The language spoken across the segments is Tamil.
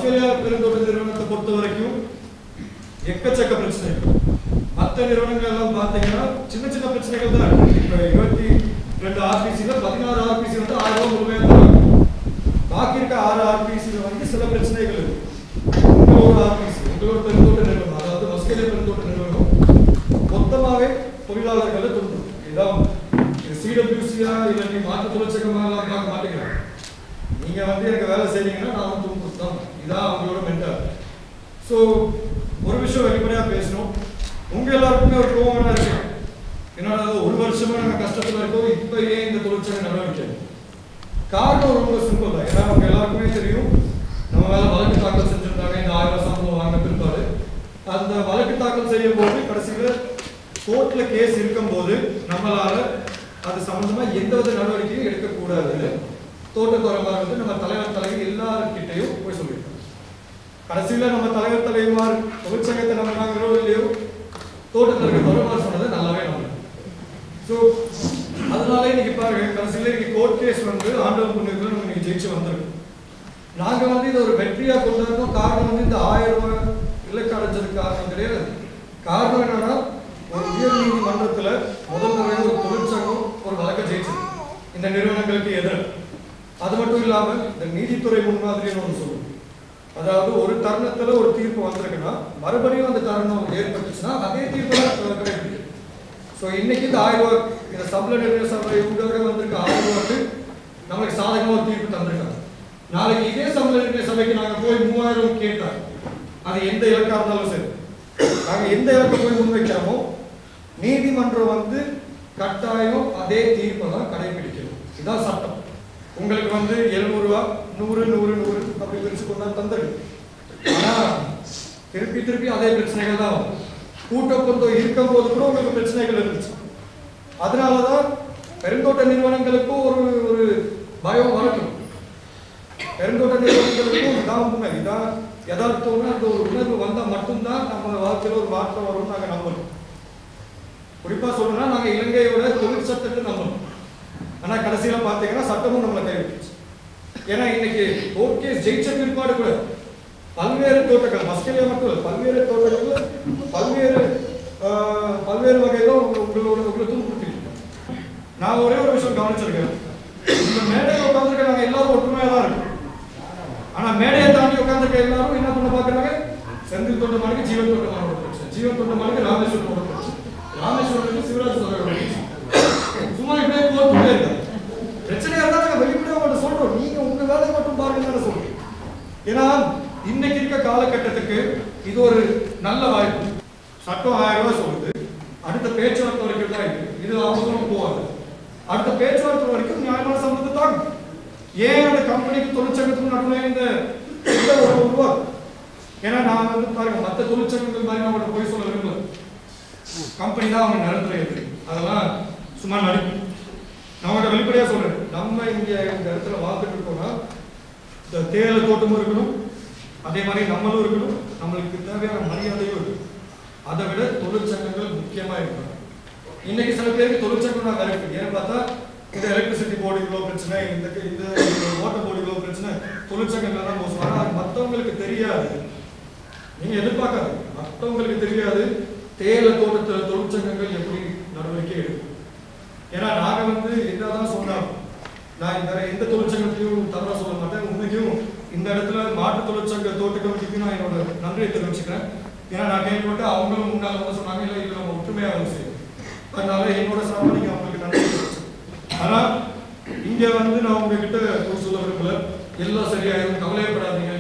மஸ்கெலியா பெருந்தோட்ட நிறுவனத்தை பொறுத்த வரைக்கும் எக்கச்சக்க பிரச்சனைகள். மற்ற நிறுவனங்கள் எல்லாம் பார்த்தீங்கன்னா சின்ன சின்ன பிரச்சனைகள் தான். இப்போ 22 ஆர்பிசில 16 ஆர்பிசி வந்து 1000 ரூபாய் முழுமையாக தராங்க. பாக்கி இருக்க 6 ஆர்பிசில வந்து சில பிரச்சனைகள் இருக்கு. உங்களோட ஆர்பிசி, உங்களோட பெருந்தோட்ட நிறுவனம், அதாவது மஸ்கெலியா பெருந்தோட்ட நிறுவனம் மொத்தமாகவே தொழிலாளர்களை துன்புறுத்தும். இதான் சிடபிள்யூசியா இல்லை நீ மாற்று தொழிற்சங்கமாக பார்க்க மாட்டேங்கிறாங்க. நீங்க வந்து எனக்கு வேலை செய்வீங்கன்னா நான் துன்புறுத்தான். இதான் அவங்களோட மென்டல். ஸோ ஒரு விஷயம் வெளிப்படையாக பேசணும். உங்க எல்லாருக்குமே ஒரு கோவமான விஷயம் என்னன்னா, ஒரு வருஷமா நாங்க கஷ்டத்துல இருக்கோம், இப்ப ஏன் இந்த தொழிற்சங்க நடவடிக்கை? காரணம் ரொம்ப சிம்பிள் தான். ஏன்னா அவங்க எல்லாருக்குமே தெரியும், நம்ம மேல வழக்கு தாக்கல் செஞ்சிருந்தாங்க. இந்த 1000 சம்பளம் வாங்க பிற்பாடு அந்த வழக்கு தாக்கல் செய்யும் போது கடைசியில கோர்ட்ல கேஸ் இருக்கும் போது நம்மளால அது சம்பந்தமா எந்தவித நடவடிக்கையும் எடுக்கக்கூடாது. தோட்டத்துறைமார் வந்து நம்ம தலைவர் தலைவி எல்லார்கிட்டையும் போய் சொல்லியிருக்கோம். கடைசியில நம்ம தலைவர் தலைவிமார் தொழிற்சங்கத்தை நம்ம நாங்களோ இல்லையோ தோட்டத்தில் துறைமார் சொன்னது நல்லாவே நம்ம. ஸோ அதனால இன்னைக்கு பாருங்க, கடைசியில இன்னைக்கு கோர்ட் கேஸ் வந்து ஆண்டவன் புண்ணியத்தில் நம்ம இன்னைக்கு ஜெயிச்சு வந்திருக்கோம். நாங்க வந்து இதை ஒரு வெற்றியா கொண்டாடுறோம். காரணம் வந்து இந்த 1000 ரூபாய் இலக்கு அடைஞ்சதுக்கு காரணம் கிடையாது. காரணம் என்னன்னா, ஒரு உயர் நீதிமன்றத்துல முதல் முறையாக ஒரு தொழிற்சங்கம் ஒரு வழக்கை ஜெயிச்சது இந்த நிறுவனங்களுக்கு எதிராக. அது மட்டும் இல்லாம இந்த நீதித்துறை முன்மாதிரின்னு ஒன்று சொல்லுவோம். அதாவது ஒரு தருணத்துல ஒரு தீர்ப்பு வந்திருக்குன்னா மறுபடியும் அந்த தருணம் ஏற்பட்டுச்சுன்னா அதே தீர்ப்பு கடைபிடிக்கும். ஸோ இன்னைக்கு இந்த 1000 ரூபாய் இந்த சம்பள நிர்ணய சபை இவங்களோட வந்திருக்க 1000 ரூபாய்க்கு நம்மளுக்கு சாதகமாக ஒரு தீர்ப்பு தந்திருக்காங்க. நாளைக்கு இதே சம்பள நிர்ணய சபைக்கு நாங்கள் போய் 3000 கேட்டால் அது எந்த இலக்கா இருந்தாலும் சரி, நாங்கள் எந்த இலக்கை போய் முன்வைக்கிறோமோ நீதிமன்றம் வந்து கட்டாயம் அதே தீர்ப்பை தான் கடைபிடிக்கணும். இதுதான் சட்டம். உங்களுக்கு வந்து 700 ரூபா 100 100 100 அப்படி பிரிச்சு கொண்டா தந்துருக்கு. ஆனா திருப்பி அதே பிரச்சனைகள் தான் வரும். கூட்டப்பந்தம் இருக்கும் போது கூட உங்களுக்கு பிரச்சனைகள் இருந்துச்சு. அதனாலதான் பெருந்தோட்ட நிறுவனங்களுக்கும் ஒரு பயம் வளர்க்கணும். பெருந்தோட்ட நிறுவனங்களுக்கும் இதான் உண்மை, இதான் யதார்த்தம்னா அந்த ஒரு உணர்வு வந்தா மட்டும்தான் நம்ம வாழ்க்கையில் ஒரு மாற்றம் வரும்னு நாங்கள் நம்பணும். குறிப்பா சொல்லணும்னா நாங்க இலங்கையோட தொழில் சட்டத்தை நம்பணும். ஆனா கடைசியில பாத்தீங்கன்னா சட்டமும் நம்மளை கைவிட்டுச்சு. ஏன்னா இன்னைக்கு கோர்ட் கேஸ் ஜெயிச்ச பிற்பாடு கூட பல்வேறு தோட்டங்கள், மஸ்கெலியா மட்டும் பல்வேறு தோட்டங்கள் பல்வேறு வகையில உங்களை துன்புறுத்திட்டு. நான் ஒரே ஒரு விஷயம் கவனிச்சிருக்கேன். இந்த மேடையில் உட்காந்துருக்க நாங்க எல்லாரும் ஒற்றுமையா தான் இருக்கோம். ஆனா மேடையை தாண்டி உட்காந்துருக்க எல்லாரும் என்ன பண்ண பாக்குறாங்க, செந்தில் தோட்டமானுக்கு ஜீவன் தோட்டமான பிரச்சனை, ஜீவன் தோட்டமானுக்கு ராமேஸ்வரத்தோட பிரச்சனை, ராமேஸ்வரத்துக்கு சிவராஜ் சொல்ற சும்மா இப்படியே போட்டுட்டே இருக்காங்க. பிரச்சனையா இருந்தா நாங்க வெளிப்படையா மட்டும் சொல்றோம், நீங்க உங்க வேலையை மட்டும் பாருங்கன்னு சொல்றோம். ஏன்னா இன்னைக்கு இருக்க காலகட்டத்துக்கு இது ஒரு நல்ல வாய்ப்பு. சட்டம் 1000 ரூபாய் சொல்லுது, அடுத்த பேச்சுவார்த்தை வரைக்கும் தான் இருக்கு. இது அவசரம் போவாது. அடுத்த பேச்சுவார்த்தை வரைக்கும் நியாயமான சம்பளத்தை தாங்க. ஏன் அந்த கம்பெனிக்கு தொழிற்சங்கத்துக்கு நடுவில் இந்த உருவாகும்? ஏன்னா நான் வந்து பாருங்க, மற்ற தொழிற்சங்கங்கள் மாதிரி நான் போய் சொல்ல விரும்பல. கம்பெனி தான் அவங்க நிரந்தரம் இருக்கு, அதெல்லாம் சும்மா நடிக்கும். நான் உங்கள்கிட்ட வெளிப்படையா சொல்றேன், நம்ம இங்க இந்த இடத்துல வாழ்ந்துட்டு இருக்கோம்னா இந்த தேயிலை தோட்டமும் இருக்கணும், அதே மாதிரி நம்மளும் இருக்கணும், நம்மளுக்கு தேவையான மரியாதையும் இருக்கும். அதை விட தொழிற்சங்கங்கள் முக்கியமா இருக்கணும். இன்னைக்கு சில பேருக்கு தொழிற்சங்கம் நான் இருக்கு. ஏன்னு பார்த்தா இந்த எலக்ட்ரிசிட்டி போர்டு இவ்வளோ பிரச்சனை, இந்த வாட்டர் போர்டு இவ்வளோ பிரச்சனை, தொழிற்சங்கங்கள் தான் மோசம். ஆனால் அது மற்றவங்களுக்கு தெரியாது. நீங்க எதிர்பார்க்காது, மற்றவங்களுக்கு தெரியாது தேயிலை தோட்டத்தில் தொழிற்சங்கங்கள் எப்படி நடவடிக்கை எடுக்கும். ஏன்னா நாங்க வந்து என்னதான் சொன்னாலும், நான் இந்த எந்த தொழிற்சங்கத்தையும் தவறா சொல்ல மாட்டேன். உண்மைக்கும் இந்த இடத்துல மாற்று தொழிற்சங்க தோட்ட கமிட்டிக்கு நான் என்னோட நன்றியை தெரிவிச்சுக்கிறேன். ஏன்னா நான் கேள்விப்பட்டு அவங்களும் முன்னாள் வந்து சொன்னாங்க, இல்லை இது நம்ம ஒற்றுமையாக வேலை செய்யும். அதனால என்னோட சார்பில் அவங்களுக்கு நன்றி தெரிவிச்சேன். ஆனா இங்க வந்து நான் உங்ககிட்ட ஒரு சொல்ல விரும்பல, எல்லாம் சரியாயிரும், கவலையப்படாதீங்க.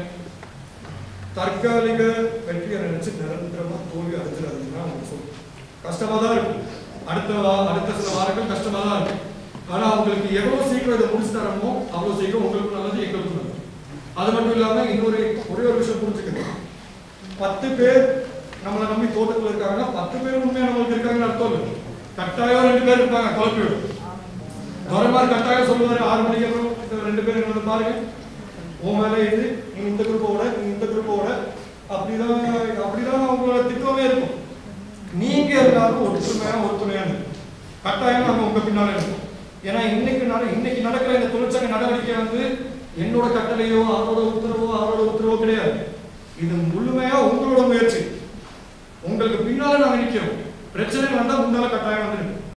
தற்காலிக வெற்றியை நினைச்சு நிரந்தரமா தோல்வி அடைஞ்சிடாதீங்கன்னா அவங்க சொல்லுங்க. கஷ்டமா தான் இருக்கும், அடுத்த சில வாரங்கள் கஷ்டமா தான் இருக்கும். ஆனா அவங்களுக்கு எவ்வளவு சீக்கிரம் இதை முடிச்சு தரணுமோ அவ்வளவு சீக்கிரம் உங்களுக்கு நல்லது, எங்களுக்கு நல்லது. அது மட்டும் இல்லாம ஒரே ஒரு விஷயம் புரிஞ்சுக்கணும். 10 பேர் நம்மளை நம்பி தோட்டத்தில் இருக்காங்கன்னா 10 பேர் உண்மையா நம்மளுக்கு இருக்காங்கன்னு அர்த்தம் இல்லை. கட்டாயம் 2 பேர் இருப்பாங்க, குழப்பிவிடும். கவர்மெண்ட் கட்டாயம் சொல்லுவாரு 6 மணிக்கு அப்புறம் 2 பேர் என்ன பாருங்க, உன் மேல இது நீ இந்த குரூப்போட அப்படிதான் அவங்களோட திட்டமே இருக்கும். நீங்க எல்லாரும் ஒற்றுமையான கட்டாயம் நம்ம உங்க பின்னால இருக்கும். ஏன்னா இன்னைக்கு நடக்கிற இந்த தொழிற்சங்க நடவடிக்கை வந்து என்னோட கட்டளையோ அவரோட உத்தரவோ கிடையாது. இது முழுமையா உங்களோட முயற்சி. உங்களுக்கு பின்னால நாங்க நிக்கிறோம். பிரச்சனை வந்தா முன்னால கட்டாயம் வந்துருக்கு.